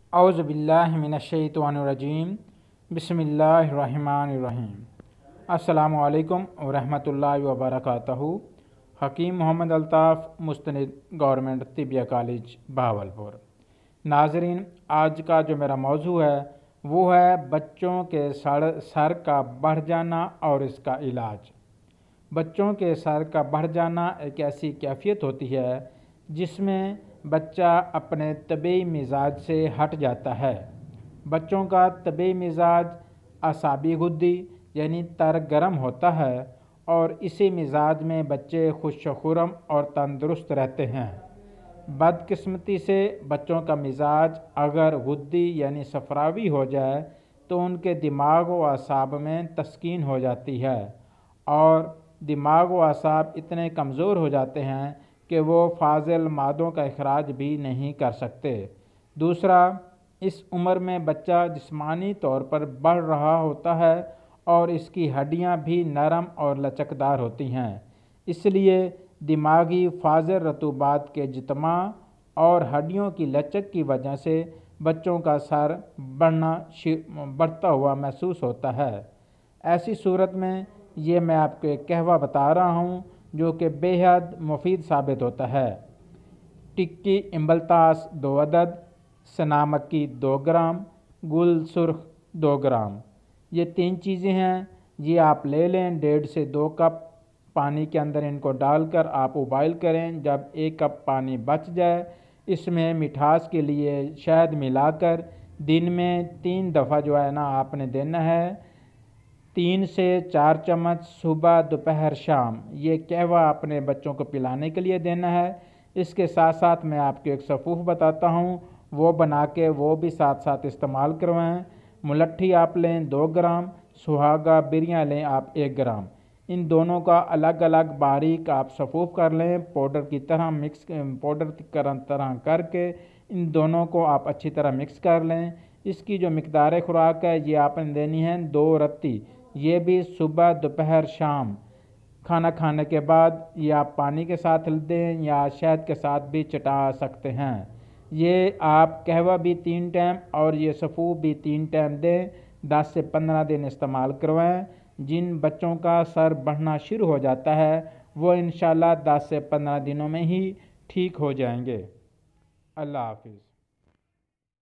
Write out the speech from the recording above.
औज़ु बिल्लाहि मिनश्शैतानिर्रजीम बिस्मिल्लाहिर्रहमानिर्रहीम। अस्सलामु अलैकुम व रहमतुल्लाहि व बरकातहू। Hakim Mohammad Altaf Mustanid government Tibbia college Bahawalpur. नाज़रीन, आज का जो मेरा मौजू है वो है बच्चों के सर का बढ़ जाना और इसका इलाज। बच्चों के सर का बढ़ जाना एक ऐसी कैफियत होती है जिसमें बच्चा अपने तबीई मिजाज से हट जाता है। बच्चों का तबीई मिजाज असाबी गुद्दी यानी तर गरम होता है और इसी मिजाज में बच्चे खुशखुरम और तंदुरुस्त रहते हैं। बदकिस्मती से बच्चों का मिजाज अगर गुद्दी यानी सफरावी हो जाए तो उनके दिमाग व असाब में तस्कीन हो जाती है और दिमाग व असाब इतने कमज़ोर हो जाते हैं कि वो फाजिल मादों का इखराज भी नहीं कर सकते। दूसरा, इस उम्र में बच्चा जिस्मानी तौर पर बढ़ रहा होता है और इसकी हड्डियां भी नरम और लचकदार होती हैं, इसलिए दिमागी फाजिल रतूबात के जितमा और हड्डियों की लचक की वजह से बच्चों का सर बढ़ता हुआ महसूस होता है। ऐसी सूरत में ये मैं आपको एक कहवा बता रहा हूँ जो कि बेहद मुफीद साबित होता है। टिक्की इम्बलतास 2 अदद, सना मक्की 2 ग्राम, गुल सुर्ख 2 ग्राम, ये 3 चीज़ें हैं। ये आप ले लें। 1.5 से 2 कप पानी के अंदर इनको डालकर आप उबाइल करें। जब 1 कप पानी बच जाए इसमें मिठास के लिए शहद मिलाकर दिन में 3 दफ़ा जो है ना आपने देना है। 3 से 4 चम्मच सुबह दोपहर शाम ये कहवा अपने बच्चों को पिलाने के लिए देना है। इसके साथ साथ मैं आपको एक सफ़ूफ बताता हूँ, वो बना के वो भी साथ साथ इस्तेमाल करवाएं। मुलट्ठी आप लें 2 ग्राम, सुहागा बिरियाँ लें आप 1 ग्राम। इन दोनों का अलग अलग बारीक आप सफ़ूफ कर लें, पाउडर की तरह करके इन दोनों को आप अच्छी तरह मिक्स कर लें। इसकी जो मिकदार खुराक है ये आपने देनी है 2 रत्ती, ये भी सुबह दोपहर शाम खाना खाने के बाद। ये आप पानी के साथ दें या शहद के साथ भी चटा सकते हैं। ये आप कहवा भी 3 टाइम और ये सफ़ूफ भी 3 टाइम दें। 10 से 15 दिन इस्तेमाल करवाएं। जिन बच्चों का सर बढ़ना शुरू हो जाता है वो इंशाल्लाह 10 से 15 दिनों में ही ठीक हो जाएंगे। अल्लाह हाफिज़।